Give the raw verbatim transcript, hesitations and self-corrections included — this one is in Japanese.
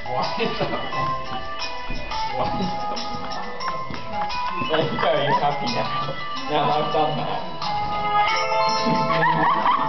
ワイドワイド何かよりハッピーな生歌んな